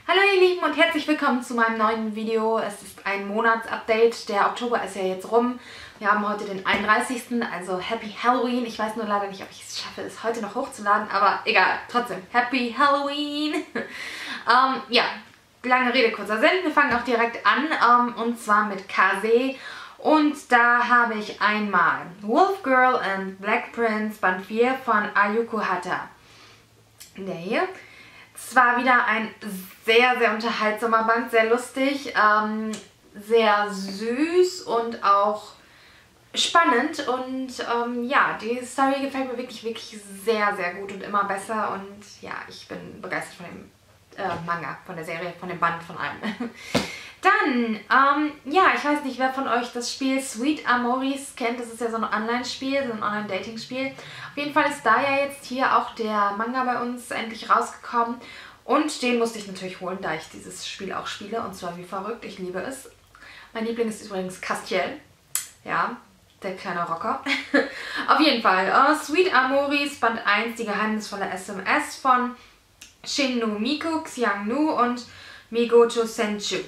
Hallo ihr Lieben und herzlich willkommen zu meinem neuen Video. Es ist ein Monatsupdate. Der Oktober ist ja jetzt rum. Wir haben heute den 31. Also Happy Halloween. Ich weiß nur leider nicht, ob ich es schaffe, es heute noch hochzuladen, aber egal, trotzdem. Happy Halloween! Ja, lange Rede, kurzer Sinn. Wir fangen auch direkt an und zwar mit Kase. Und da habe ich einmal Wolf Girl and Black Prince Band 4 von Ayuko Hata. Der hier. Es war wieder ein sehr, sehr unterhaltsamer Band, sehr lustig, sehr süß und auch spannend. Und ja, die Story gefällt mir wirklich, wirklich sehr, sehr gut und immer besser. Und ja, ich bin begeistert von dem Manga, von der Serie, von dem Band, von allem. Dann, ja, ich weiß nicht, wer von euch das Spiel Sweet Amoris kennt. Das ist ja so ein Online-Spiel, so ein Online-Dating-Spiel. Auf jeden Fall ist da ja jetzt hier auch der Manga bei uns endlich rausgekommen. Und den musste ich natürlich holen, da ich dieses Spiel auch spiele. Und zwar wie verrückt, ich liebe es. Mein Liebling ist übrigens Castiel. Ja, der kleine Rocker. Auf jeden Fall, Sweet Amoris Band 1, die geheimnisvolle SMS von Shin-nu Miku, Xiang-nu und Migoto Senchu.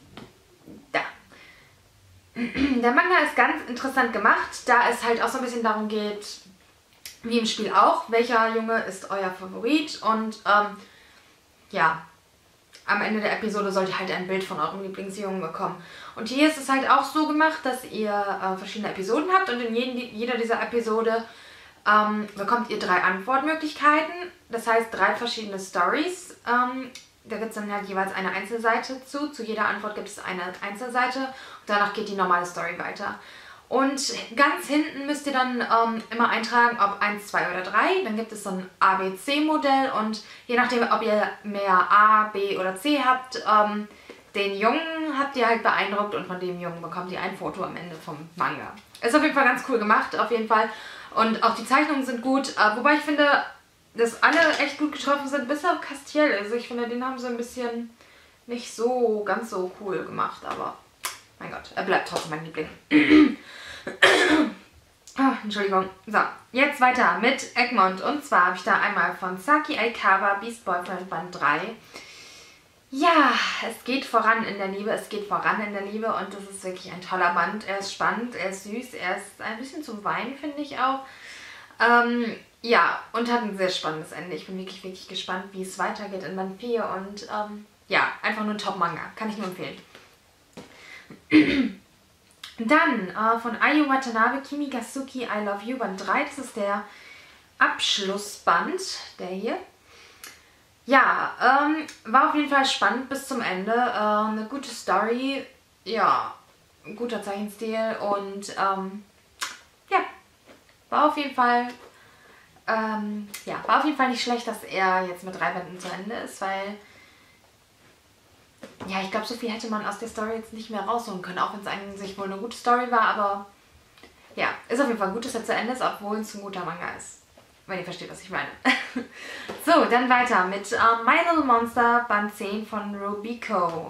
Der Manga ist ganz interessant gemacht, da es halt auch so ein bisschen darum geht, wie im Spiel auch, welcher Junge ist euer Favorit und ja, am Ende der Episode sollt ihr halt ein Bild von eurem Lieblingsjungen bekommen. Und hier ist es halt auch so gemacht, dass ihr verschiedene Episoden habt und in jeder dieser Episode bekommt ihr 3 Antwortmöglichkeiten, das heißt 3 verschiedene Stories. Da gibt es dann halt jeweils eine Einzelseite zu. Zu jeder Antwort gibt es eine Einzelseite. Und danach geht die normale Story weiter. Und ganz hinten müsst ihr dann immer eintragen, ob 1, 2 oder 3. Dann gibt es so ein ABC-Modell. Und je nachdem, ob ihr mehr A, B oder C habt, den Jungen habt ihr halt beeindruckt. Und von dem Jungen bekommt ihr ein Foto am Ende vom Manga. Ist auf jeden Fall ganz cool gemacht, auf jeden Fall. Und auch die Zeichnungen sind gut. Wobei ich finde, dass alle echt gut getroffen sind, bis auf Castiel. Also ich finde, den haben sie ein bisschen nicht so ganz so cool gemacht, aber mein Gott, er bleibt trotzdem mein Liebling. Entschuldigung. So, jetzt weiter mit Egmont. Und zwar habe ich da einmal von Saki Aikawa Beast Boyfriend Band 3. Ja, es geht voran in der Liebe, es geht voran in der Liebe und das ist wirklich ein toller Band. Er ist spannend, er ist süß, er ist ein bisschen zum Weinen, finde ich auch. Ja, und hat ein sehr spannendes Ende. Ich bin wirklich, wirklich gespannt, wie es weitergeht in Band 4 und ja, einfach nur ein Top-Manga. Kann ich nur empfehlen. Dann von Ayu Watanabe, Kimi ga Suki, I Love You, Band 3. Das ist der Abschlussband, der hier. Ja, war auf jeden Fall spannend bis zum Ende. Eine gute Story, ja, ein guter Zeichenstil und ja, war auf jeden Fall nicht schlecht, dass er jetzt mit 3 Bänden zu Ende ist, weil ja, ich glaube, so viel hätte man aus der Story jetzt nicht mehr rausholen können, auch wenn es eigentlich wohl eine gute Story war, aber ja, ist auf jeden Fall gut, dass er zu Ende ist, obwohl es ein guter Manga ist. Wenn ihr versteht, was ich meine. So, dann weiter mit My Little Monster Band 10 von Robico.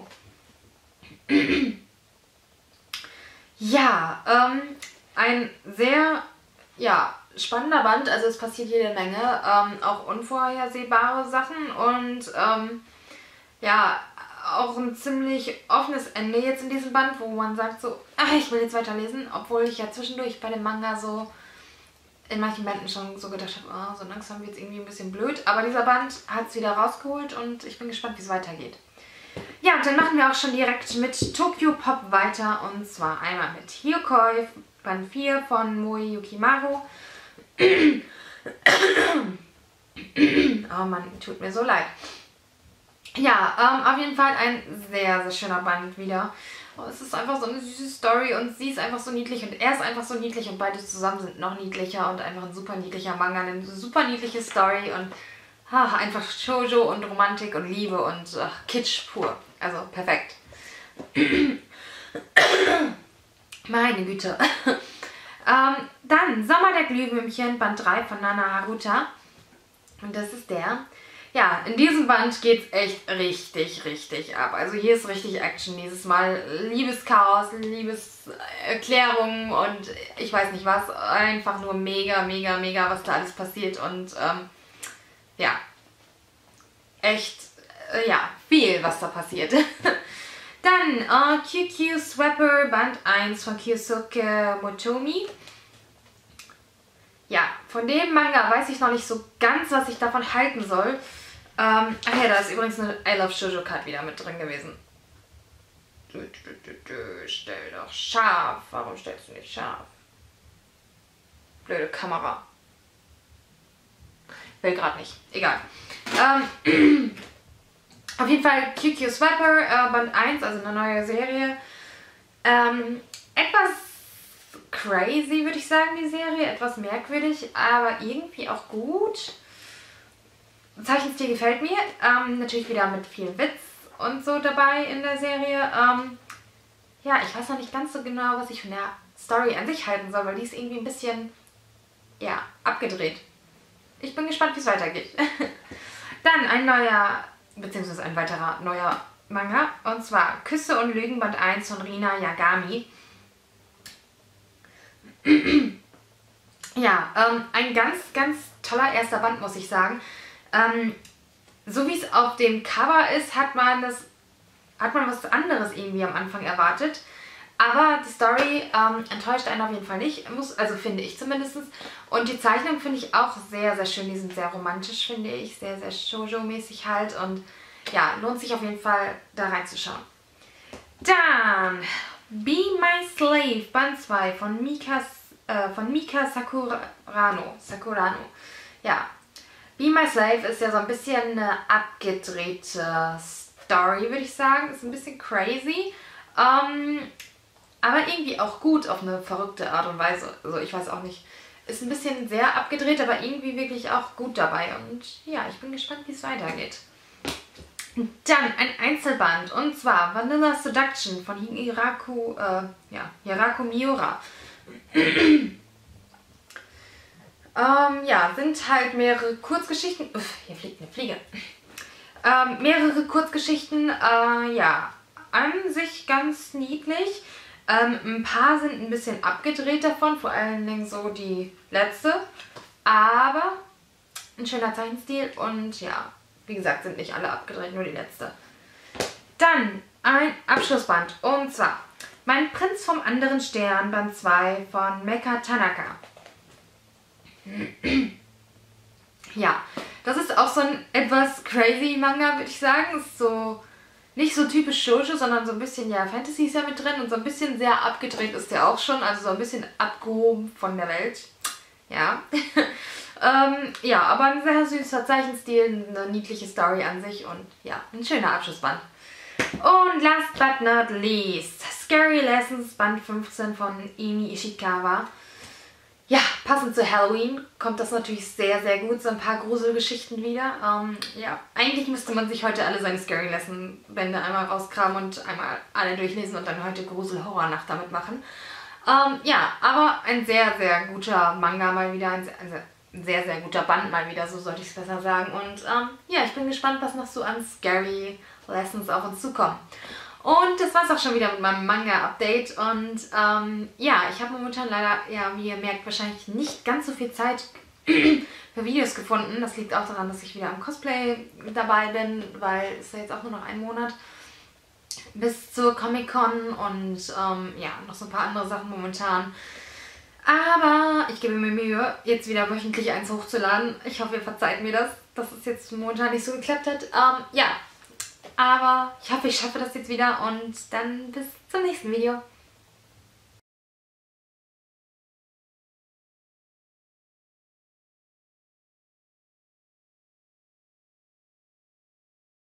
Ja, ein sehr, ja, spannender Band, also es passiert jede Menge, auch unvorhersehbare Sachen und ja, auch ein ziemlich offenes Ende jetzt in diesem Band, wo man sagt so, ach, ich will jetzt weiterlesen, obwohl ich ja zwischendurch bei dem Manga so in manchen Bänden schon so gedacht habe, oh, so langsam wird es irgendwie ein bisschen blöd, aber dieser Band hat es wieder rausgeholt und ich bin gespannt, wie es weitergeht. Ja, und dann machen wir auch schon direkt mit Tokyo Pop weiter und zwar einmal mit Hyokoi Band 4 von Moe Yukimaru. Oh Mann, tut mir so leid. Ja, auf jeden Fall ein sehr, sehr schöner Band wieder. Oh, es ist einfach so eine süße Story und sie ist einfach so niedlich und er ist einfach so niedlich und beide zusammen sind noch niedlicher und einfach ein super niedlicher Manga, eine super niedliche Story und einfach Shoujo und Romantik und Liebe und Kitsch pur. Also perfekt. Meine Güte. Dann Sommer der Glühwürmchen, Band 3 von Nana Haruta. Und das ist der. Ja, in diesem Band geht es echt richtig, richtig ab. Also hier ist richtig Action dieses Mal. Liebeschaos, Liebeserklärungen und ich weiß nicht was. Einfach nur mega, mega, mega, was da alles passiert. Und ja, echt ja, viel, was da passiert. Dann QQ Swapper Band 1 von Kyosuke Motomi. Ja, von dem Manga weiß ich noch nicht so ganz, was ich davon halten soll. Ach ja, da ist übrigens eine I Love Shoujo Card wieder mit drin gewesen. Stell doch scharf. Warum stellst du nicht scharf? Blöde Kamera. Will gerade nicht. Egal. Auf jeden Fall QQ Swapper Band 1, also eine neue Serie. Etwas crazy, würde ich sagen, die Serie. Etwas merkwürdig, aber irgendwie auch gut. Zeichenstil gefällt mir. Natürlich wieder mit viel Witz und so dabei in der Serie. Ja, ich weiß noch nicht ganz so genau, was ich von der Story an sich halten soll, weil die ist irgendwie ein bisschen, ja, abgedreht. Ich bin gespannt, wie es weitergeht. Dann ein neuer, beziehungsweise ein weiterer neuer Manga. Und zwar Küsse und Lügen Band 1 von Rina Yagami. Ja, ein ganz, ganz toller erster Band, muss ich sagen. So wie es auf dem Cover ist, hat man was anderes irgendwie am Anfang erwartet. Aber die Story enttäuscht einen auf jeden Fall nicht, also finde ich zumindest. Und die Zeichnung finde ich auch sehr, sehr schön. Die sind sehr romantisch, finde ich. Sehr, sehr Shoujo-mäßig halt. Und ja, lohnt sich auf jeden Fall da reinzuschauen. Dann Be My Slave, Band 2 von Mika Sakurano. Ja, Be My Slave ist ja so ein bisschen eine abgedrehte Story, würde ich sagen. Ist ein bisschen crazy. Aber irgendwie auch gut auf eine verrückte Art und Weise. Also ich weiß auch nicht. Ist ein bisschen sehr abgedreht, aber irgendwie wirklich auch gut dabei. Und ja, ich bin gespannt, wie es weitergeht. Dann ein Einzelband. Und zwar Vanilla Seduction von Hiraku Miura. Ja, sind halt mehrere Kurzgeschichten. Uff, hier fliegt eine Fliege. Mehrere Kurzgeschichten. Ja, an sich ganz niedlich. Ein paar sind ein bisschen abgedreht davon, vor allen Dingen so die letzte. Aber ein schöner Zeichenstil und ja, wie gesagt, sind nicht alle abgedreht, nur die letzte. Dann ein Abschlussband und zwar Mein Prinz vom anderen Stern, Band 2 von Mecha Tanaka. Ja, das ist auch so ein etwas crazy Manga, würde ich sagen. Ist so nicht so typisch Shoujo, sondern so ein bisschen, ja, Fantasy ist ja mit drin und so ein bisschen sehr abgedreht ist der auch schon, also so ein bisschen abgehoben von der Welt. Ja. Ja, aber ein sehr süßer Zeichenstil, eine niedliche Story an sich und ja, ein schöner Abschlussband. Und last but not least, Scary Lessons, Band 15 von Emi Ishikawa. Ja, passend zu Halloween kommt das natürlich sehr, sehr gut. So ein paar Gruselgeschichten wieder. Ja, eigentlich müsste man sich heute alle seine Scary Lesson Bände einmal rauskramen und einmal alle durchlesen und dann heute Grusel-Horror-Nacht damit machen. Ja, aber ein sehr, sehr guter Manga mal wieder. Ein sehr, sehr guter Band mal wieder, so sollte ich es besser sagen. Und ja, ich bin gespannt, was noch so an Scary Lessons auf uns zukommen. Und das war's auch schon wieder mit meinem Manga-Update. Und ja, ich habe momentan leider, ja, wie ihr merkt, wahrscheinlich nicht ganz so viel Zeit für Videos gefunden. Das liegt auch daran, dass ich wieder am Cosplay dabei bin, weil es ist ja jetzt auch nur noch ein Monat bis zur Comic-Con und ja, noch so ein paar andere Sachen momentan. Aber ich gebe mir Mühe, jetzt wieder wöchentlich eins hochzuladen. Ich hoffe, ihr verzeiht mir das, dass es jetzt momentan nicht so geklappt hat. Ja, aber ich hoffe, ich schaffe das jetzt wieder und dann bis zum nächsten Video.